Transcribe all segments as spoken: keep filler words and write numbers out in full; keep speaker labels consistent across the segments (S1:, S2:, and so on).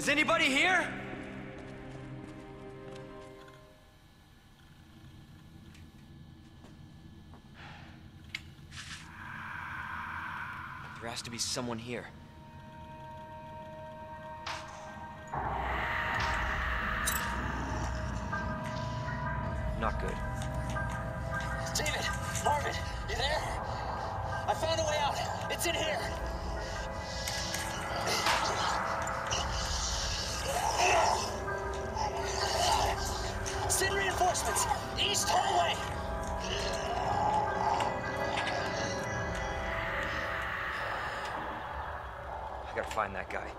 S1: anybody here? There has to be someone here. Not good.
S2: David! Marvin! You there? I found a way out! It's in here! Send reinforcements! East hallway!
S1: I gotta find that guy.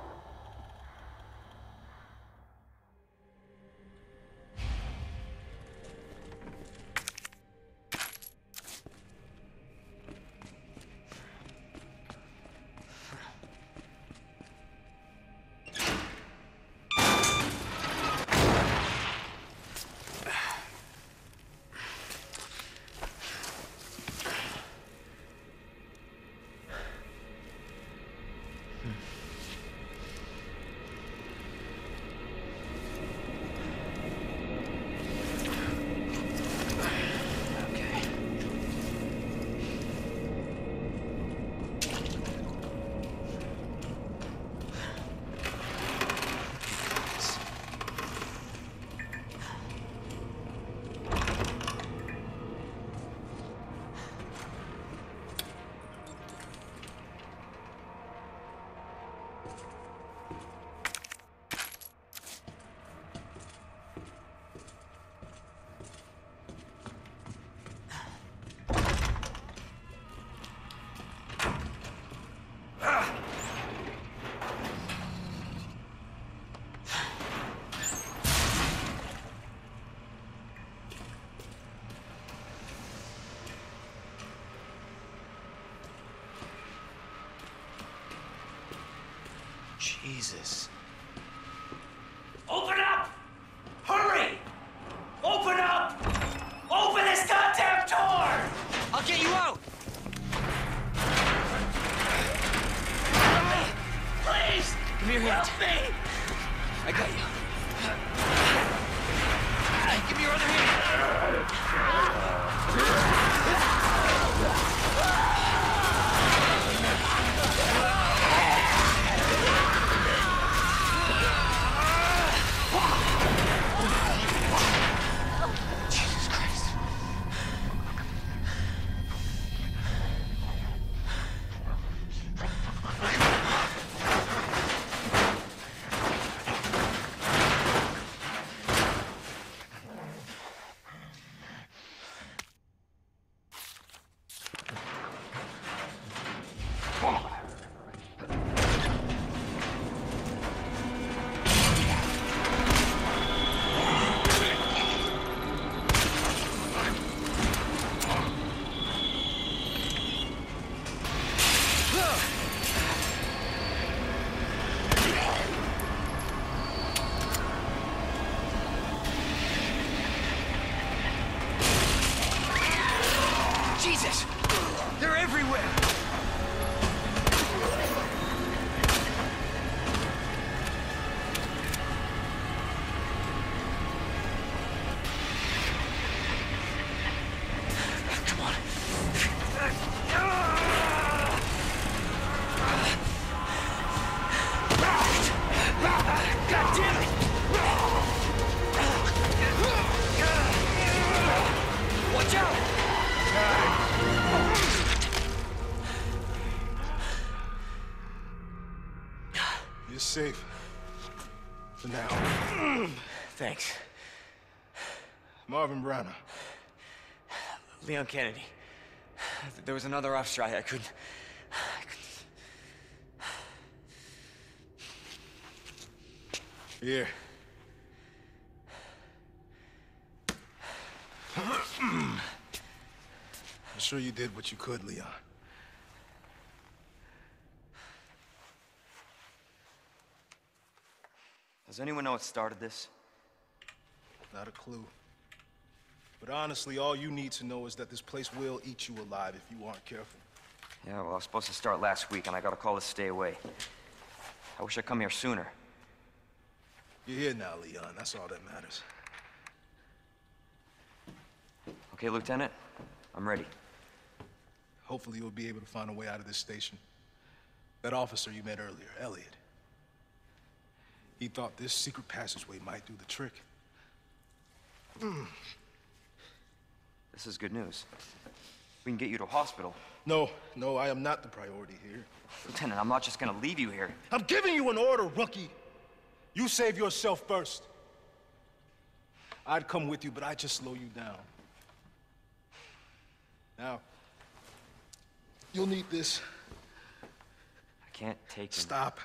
S1: Jesus. Open up! Hurry! Open up! Open this goddamn door! I'll get you out! Please! Give me your hand. Help me! I got you. Give me your other hand. Jesus! They're everywhere! Come on. God damn it! Watch out!
S3: You're safe. For now.
S1: Thanks.
S3: Marvin Branagh.
S1: Leon Kennedy. There was another off strike. I couldn't... I couldn't...
S3: Here. I'm sure you did what you could, Leon.
S1: Does anyone know what started this?
S3: Not a clue. But honestly, all you need to know is that this place will eat you alive if you aren't careful.
S1: Yeah, well, I was supposed to start last week, and I got a call to stay away. I wish I'd come here sooner.
S3: You're here now, Leon. That's all that matters.
S4: Okay, Lieutenant. I'm ready.
S3: Hopefully you'll be able to find a way out of this station. That officer you met earlier, Elliot. He thought this secret passageway might do the trick. Mm.
S4: This is good news. We can get you to a hospital.
S3: No, no, I am not the priority here.
S4: Lieutenant, I'm not just gonna leave you here.
S3: I'm giving you an order, rookie. You save yourself first. I'd come with you, but I'd just slow you down. Now, you'll need this.
S4: I can't take him.
S3: Stop.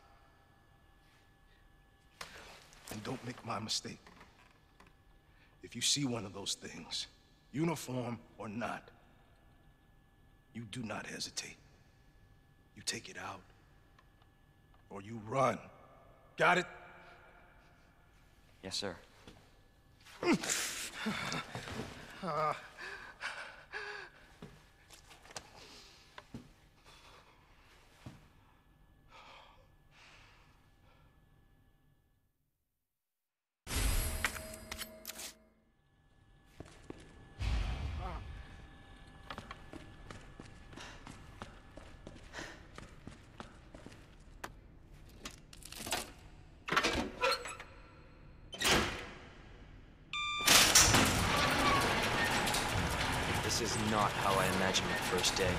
S3: And don't make my mistake. If you see one of those things, uniform or not, you do not hesitate. You take it out, or you run. Got it?
S4: Yes, sir.
S3: uh.
S4: This is not how I imagined my first day.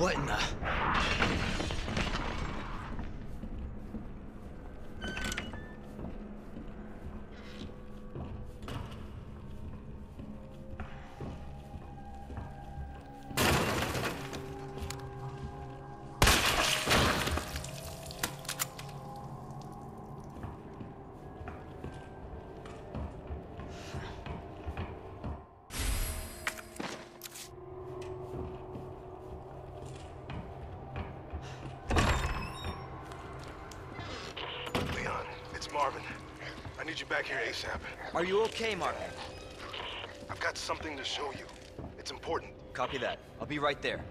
S2: What in the...
S3: Marvin, I need you back here ASAP.
S2: Are you okay, Marvin?
S3: I've got something to show you. It's important.
S2: Copy that. I'll be right there.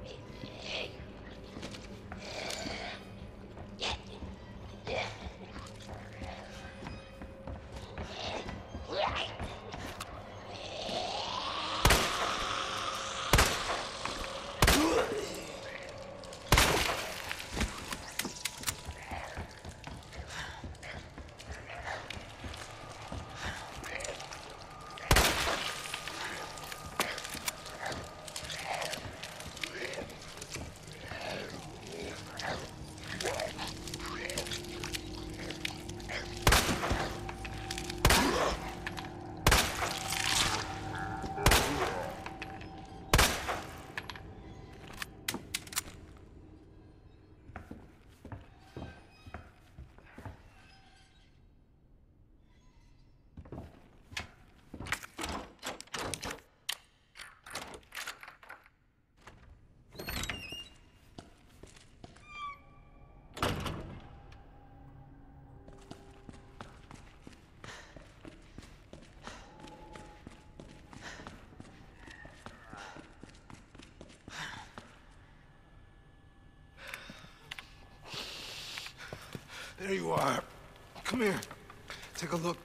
S3: There you are. Come here. Take a look.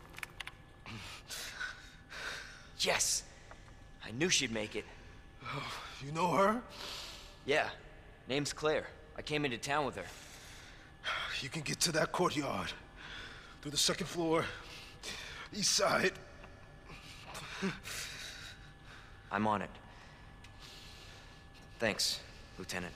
S2: Yes! I knew she'd make it.
S3: Oh, you know her?
S2: Yeah. Name's Claire. I came into town with her.
S3: You can get to that courtyard. Through the second floor. East side.
S2: I'm on it. Thanks, Lieutenant.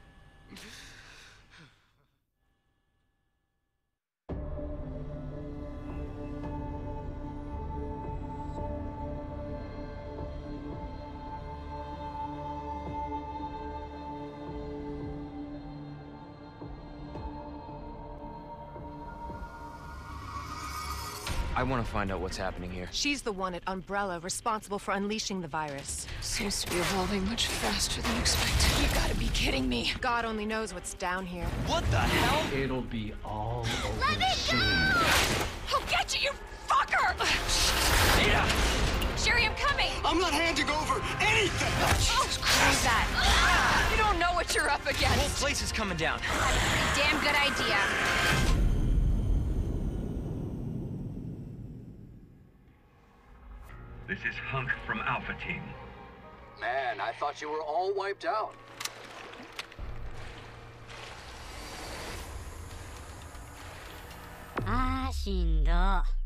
S2: I want to find out what's happening here.
S5: She's the one at Umbrella responsible for unleashing the virus.
S6: Seems to be evolving much faster than expected. You gotta be kidding me.
S5: God only knows what's down here.
S2: What the hell?
S7: It'll be all over
S6: Let me
S7: soon.
S6: go! I'll get you, you fucker!
S2: Ada!
S6: Sherry, I'm coming!
S8: I'm not handing over anything!
S6: Oh, who's that? You don't know what you're up
S2: The whole
S6: against.
S2: place is coming down.
S6: Damn good idea.
S9: This is Hunk from Alpha Team.
S8: Man, I thought you were all wiped out.
S10: Ah, しんど。